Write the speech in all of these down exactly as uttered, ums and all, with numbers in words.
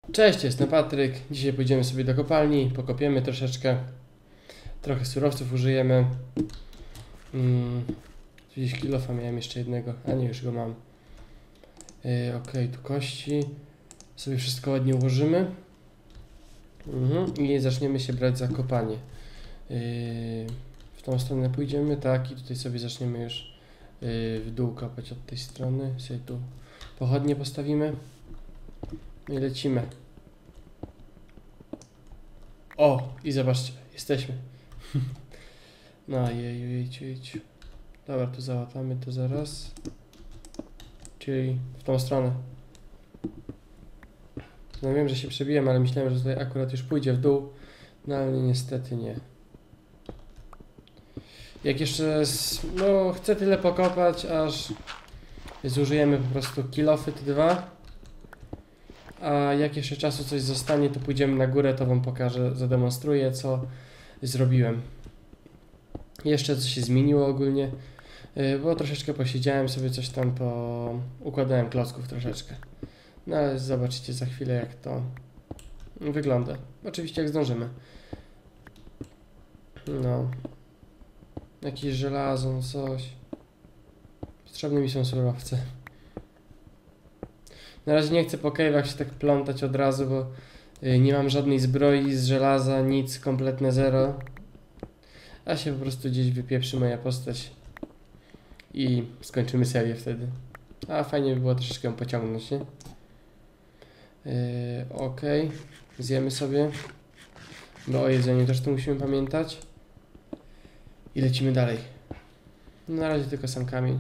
Cześć, jestem Patryk. Dzisiaj pójdziemy sobie do kopalni, pokopiemy troszeczkę. Trochę surowców użyjemy. Hmm, gdzieś kilofa miałem jeszcze jednego, a nie, już go mam. Yy, ok, tu kości. Sobie wszystko ładnie ułożymy. Mhm. I zaczniemy się brać za kopanie. Yy, w tą stronę pójdziemy, tak, i tutaj sobie zaczniemy już yy, w dół kopać od tej strony. Sobie tu pochodnie postawimy. No i lecimy. O, i zobaczcie, jesteśmy. No jeju, jejciu, jejciu. Dobra, tu załatamy to zaraz. Czyli w tą stronę. No wiem, że się przebiłem, ale myślałem, że tutaj akurat już pójdzie w dół. No ale niestety nie. Jak jeszcze, z, no chcę tyle pokopać, aż zużyjemy po prostu kilofy te dwa. A jak jeszcze czasu coś zostanie, to pójdziemy na górę, to wam pokażę, zademonstruję, co zrobiłem. Jeszcze coś się zmieniło ogólnie, bo troszeczkę posiedziałem sobie, coś tam po... układałem klocków troszeczkę. No ale zobaczycie za chwilę, jak to wygląda. Oczywiście jak zdążymy. No. Jakieś żelazo, coś. Potrzebne mi są surowce. Na razie nie chcę po cave'ach się tak plątać od razu, bo nie mam żadnej zbroi z żelaza, nic, kompletne zero. A się po prostu gdzieś wypieprzy moja postać i skończymy serię wtedy. A fajnie by było troszeczkę pociągnąć, nie? Yy, ok, zjemy sobie, bo o jedzeniu też tu musimy pamiętać. I lecimy dalej. Na razie tylko sam kamień.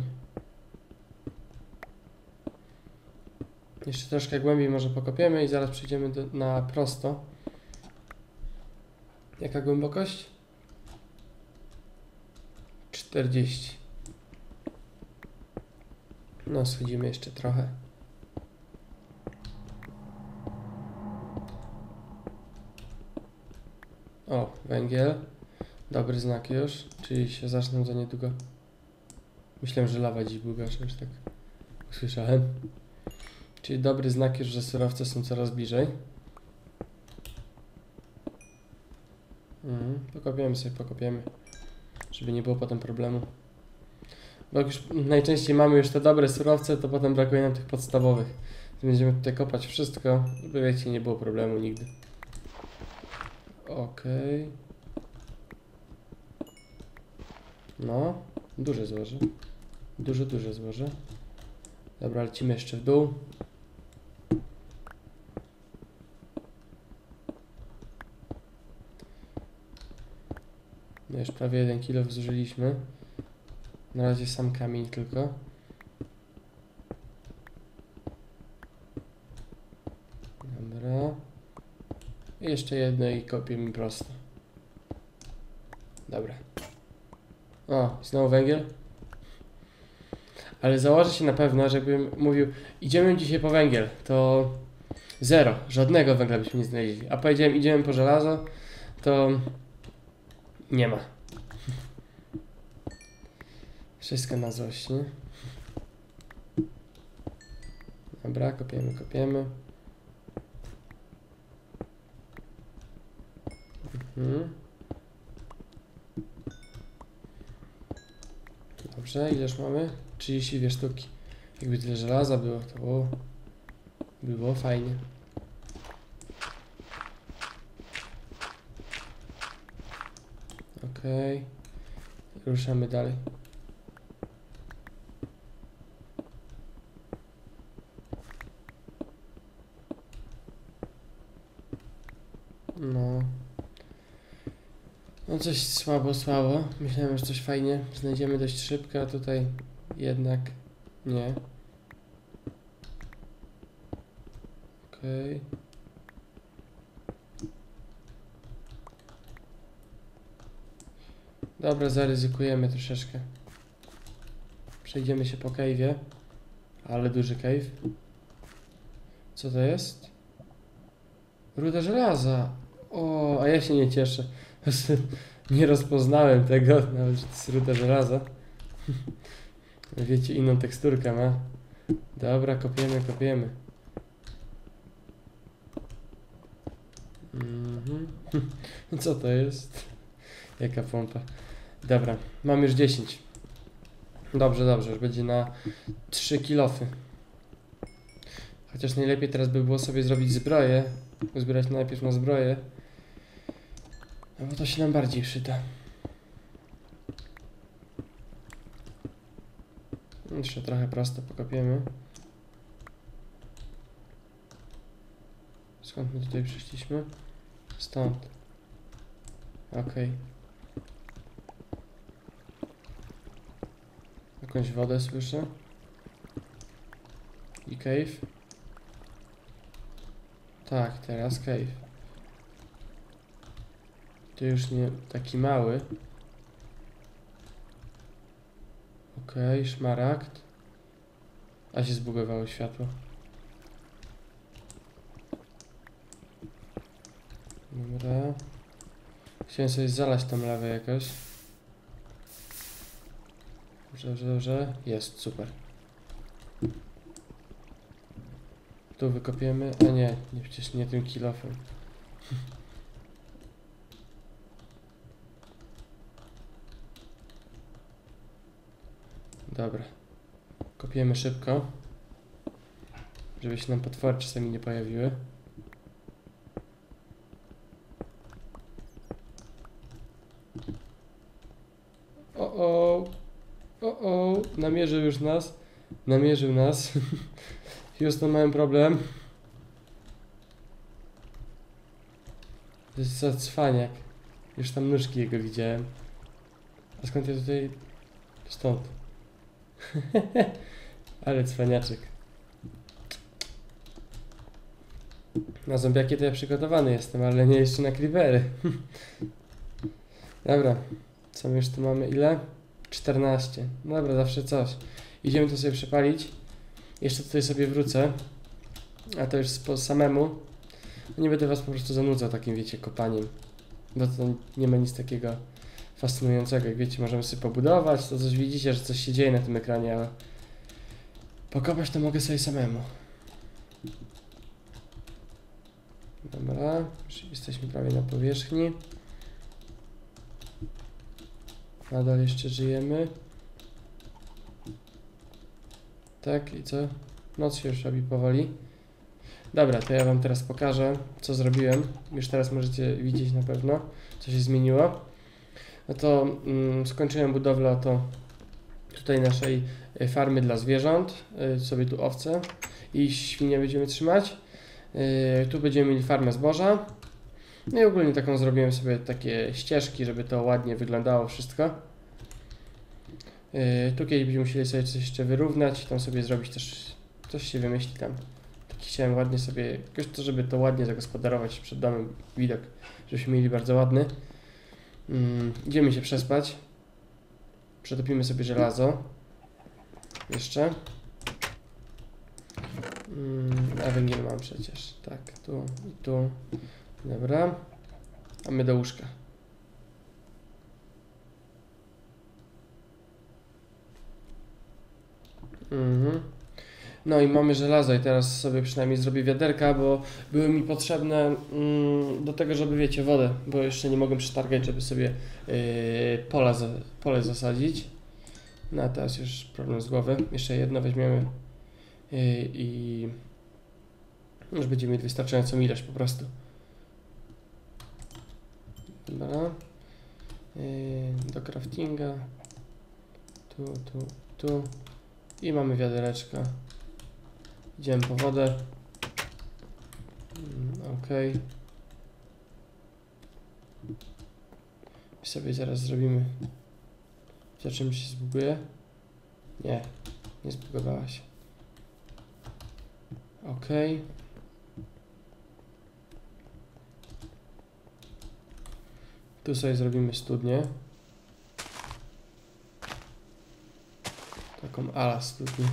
Jeszcze troszkę głębiej może pokopiemy i zaraz przejdziemy do, na prosto. Jaka głębokość? czterdzieści. No, schodzimy jeszcze trochę. O, węgiel. Dobry znak już, czyli się zaczną za niedługo. Myślałem, że lawa dziś bugasz, już tak usłyszałem. Czyli dobry znak już, że surowce są coraz bliżej. Mhm, pokopiemy sobie, pokopiemy. Żeby nie było potem problemu. Bo jak już najczęściej mamy już te dobre surowce, to potem brakuje nam tych podstawowych. Będziemy tutaj kopać wszystko, żeby wiecie, nie było problemu nigdy. Okej. Okay. No, duże złoże. Duże, duże złoże. Dobra, lecimy jeszcze w dół. No już prawie jeden kilo zużyliśmy. Na razie sam kamień tylko. Dobra. I jeszcze jedno i kopię mi prosto. Dobra. O, znowu węgiel. Ale założę się na pewno, żebym mówił, idziemy dzisiaj po węgiel, to zero, żadnego węgla byśmy nie znaleźli. A powiedziałem, idziemy po żelazo, to nie ma. Wszystko na złość, nie? Dobra, kopiemy, kopiemy. Mhm. Dobrze, ileż mamy? trzydzieści dwie sztuki. Jakby tyle żelaza było, to było, by było fajnie. Okej. Okay. Ruszamy dalej. No. No coś słabo, słabo. Myślałem, że coś fajnie znajdziemy dość szybko, a tutaj jednak nie. Okej. Okay. Dobra, zaryzykujemy troszeczkę. Przejdziemy się po cave'ie. Ale duży cave. Co to jest? Ruda żelaza. O, a ja się nie cieszę. Nie rozpoznałem tego, nawet że to jest ruda żelaza. Wiecie, inną teksturkę ma. Dobra, kopiemy, kopiemy. Mhm. Co to jest? Jaka pompa? Dobra, mam już dziesięć. Dobrze, dobrze, już będzie na trzy kilofy. Chociaż najlepiej teraz by było sobie zrobić zbroję. Uzbierać najpierw na zbroję. No bo to się nam bardziej przyda. Jeszcze trochę prosto pokopiemy. Skąd my tutaj przyszliśmy? Stąd. Okej. Okay. Jakąś wodę słyszę. I cave. Tak, teraz cave. To już nie taki mały. Okej, okay, szmaragd. A się zbugowało światło. Dobra. Chciałem sobie zalać tam lawę jakoś. Dobrze, dobrze, dobrze. Jest, super. Tu wykopiemy. A nie, nie przecież nie tym kilofem. Dobra. Kopiemy szybko. Żeby się nam potwory czasami nie pojawiły. O, o, o, o, namierzył już nas. Namierzył nas. Houston, mamy problem. To jest za cwaniak. Już tam nóżki jego widziałem. A skąd ja tutaj... Stąd. Ale cwaniaczek. Na zombiaki to ja przygotowany jestem, ale nie jeszcze na creepery. Dobra. Co my już tu mamy? Ile? czternaście. Dobra, zawsze coś. Idziemy to sobie przepalić. Jeszcze tutaj sobie wrócę. A to już po samemu. Nie będę was po prostu zanudzał takim, wiecie, kopaniem. Bo to nie ma nic takiego fascynującego. Jak wiecie, możemy sobie pobudować, to coś widzicie, że coś się dzieje na tym ekranie, ale pokopać to mogę sobie samemu. Dobra, już jesteśmy prawie na powierzchni. Nadal jeszcze żyjemy. Tak, i co? Noc się już robi powoli. Dobra, to ja wam teraz pokażę, co zrobiłem. Już teraz możecie widzieć na pewno, co się zmieniło. No to mm, skończyłem budowlę oto tutaj naszej farmy dla zwierząt. Yy, sobie tu owce i świnie będziemy trzymać. Yy, tu będziemy mieli farmę zboża. No i ogólnie taką zrobiłem sobie takie ścieżki, żeby to ładnie wyglądało wszystko. Yy, tu kiedyś będziemy musieli sobie coś jeszcze wyrównać, tam sobie zrobić też, coś się wymyśli tam. Taki chciałem ładnie sobie, jakoś to, żeby to ładnie zagospodarować przed domem, widok, żebyśmy mieli bardzo ładny. Yy, idziemy się przespać. Przetopimy sobie żelazo. Jeszcze. Yy, a węgiel mam przecież. Tak, tu i tu. Dobra. A my do łóżka. Mhm. No i mamy żelazo i teraz sobie przynajmniej zrobię wiaderka, bo były mi potrzebne mm, do tego, żeby wiecie, wodę, bo jeszcze nie mogłem przetargać, żeby sobie yy, pola za, pole zasadzić. No a teraz już problem z głowy. Jeszcze jedno weźmiemy yy, i już będziemy mieli wystarczającą ilość po prostu. Dobra. Yy, do craftinga. Tu, tu, tu. I mamy wiadereczka. Idziemy po wodę. Ok. I sobie zaraz zrobimy. Zobaczymy, czy się zbuguje. Nie, nie zbugowała się. Ok. Tu sobie zrobimy studnię. Taką ala studnię.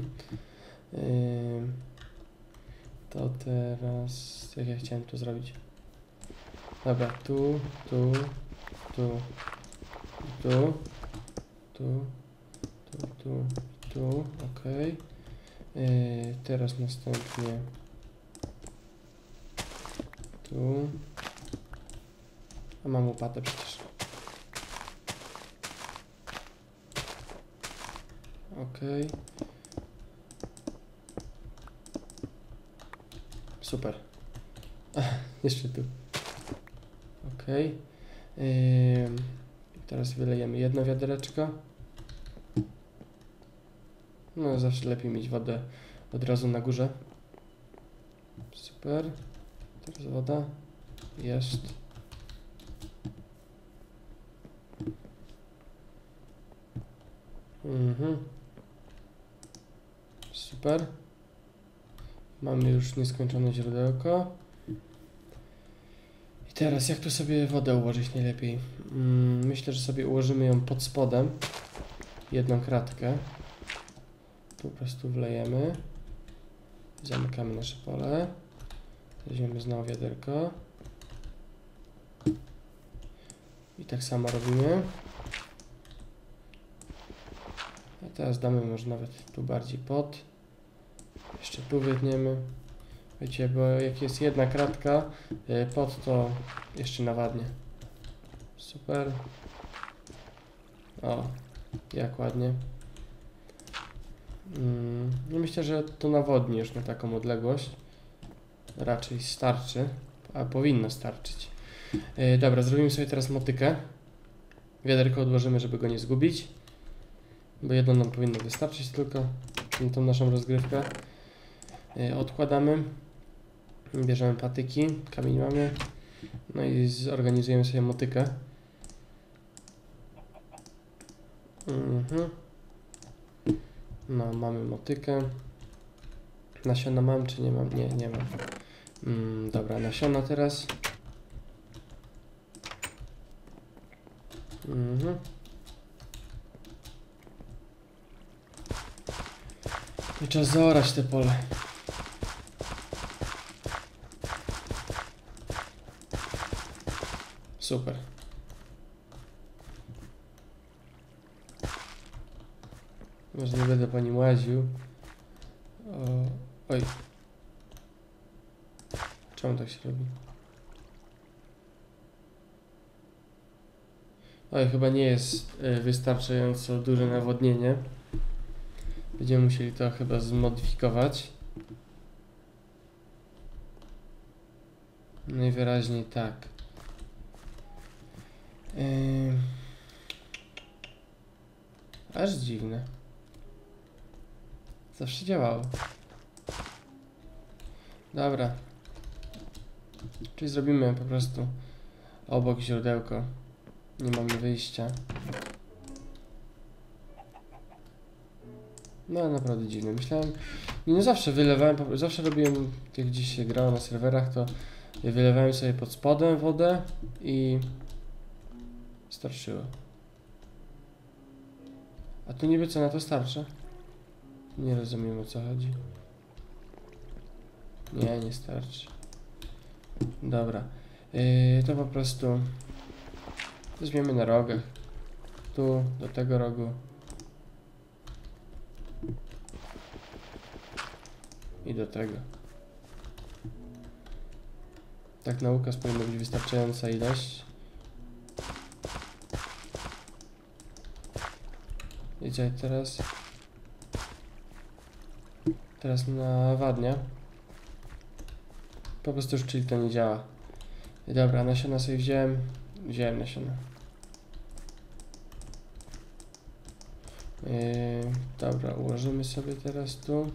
To teraz... Jak ja chciałem to zrobić? Dobra, tu, tu, tu, tu, tu, tu, tu, tu, ok. Teraz następnie tu, A mam łopatę przecież. Okej. Okay. Super. Ach, jeszcze tu. Okej. Okay. Yy, teraz wylejemy jedno wiadereczko. No zawsze lepiej mieć wodę od razu na górze. Super. Teraz woda. Jest. Mhm. Super. Mamy już nieskończone źródełko. I teraz jak tu sobie wodę ułożyć najlepiej? Hmm, myślę, że sobie ułożymy ją pod spodem. Jedną kratkę. Tu po prostu wlejemy. Zamykamy nasze pole. Weźmiemy znowu wiaderko. I tak samo robimy. A teraz damy może nawet tu bardziej pod. Jeszcze tu wytniemy. Wiecie, bo jak jest jedna kratka pod, to jeszcze nawadnie. Super. O, jak ładnie. Mm, no myślę, że to nawodni już na taką odległość. Raczej starczy, a powinno starczyć. Yy, dobra, zrobimy sobie teraz motykę. Wiaderko odłożymy, żeby go nie zgubić. Bo jedno nam powinno wystarczyć tylko na tą naszą rozgrywkę. Yy, odkładamy. Bierzemy patyki, kamień mamy. No i zorganizujemy sobie motykę. Mhm. No, mamy motykę. Nasiona mam, czy nie mam? Nie, nie mam. Mm, dobra, nasiona teraz. Mhm. I czas zaorać te pole. Super. Może nie będę po nim łaził. O, oj. Czemu tak się robi? Oj, chyba nie jest y, wystarczająco duże nawodnienie. Będziemy musieli to chyba zmodyfikować. Najwyraźniej tak. Yy... Aż dziwne. Zawsze działało. Dobra. Czyli zrobimy po prostu obok źródełko. Nie mamy wyjścia. No naprawdę dziwne. Myślałem... Nie, no zawsze wylewałem, zawsze robiłem, jak gdzieś się grało na serwerach, to wylewałem sobie pod spodem wodę i starczyło. A tu niby co na to starczy? Nie rozumiem, o co chodzi. Nie, nie starczy. Dobra. Yy, to po prostu weźmiemy na rogach. Tu, do tego rogu. I do tego. Tak na ukaz powinna być wystarczająca ilość. Idzie teraz. Teraz nawadnia. Po prostu już czyli to nie działa. I dobra, nasiona sobie wziąłem. Wziąłem nasiona. Yy, dobra, ułożymy sobie teraz tu.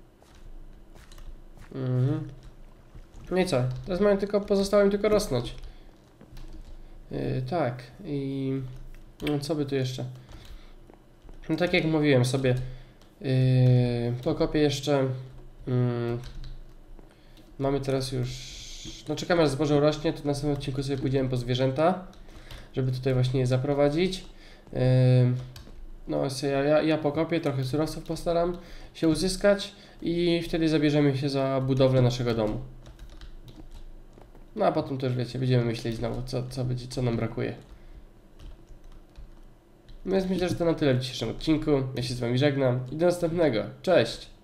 Mhm. No i co? Teraz mają tylko, pozostało im tylko rosnąć. Yy, tak. I no, co by tu jeszcze? No tak jak mówiłem sobie, yy, pokopię jeszcze. Yy, mamy teraz już. No czekamy aż zboże rośnie, to w następnym odcinku sobie pójdziemy po zwierzęta, żeby tutaj właśnie je zaprowadzić. Yy, no ja, ja, ja pokopię, trochę surowców postaram się uzyskać i wtedy zabierzemy się za budowlę naszego domu. No a potem też wiecie, będziemy myśleć znowu, co, co, będzie, co nam brakuje. Więc myślę, że to na tyle w dzisiejszym odcinku. Ja się z wami żegnam i do następnego. Cześć!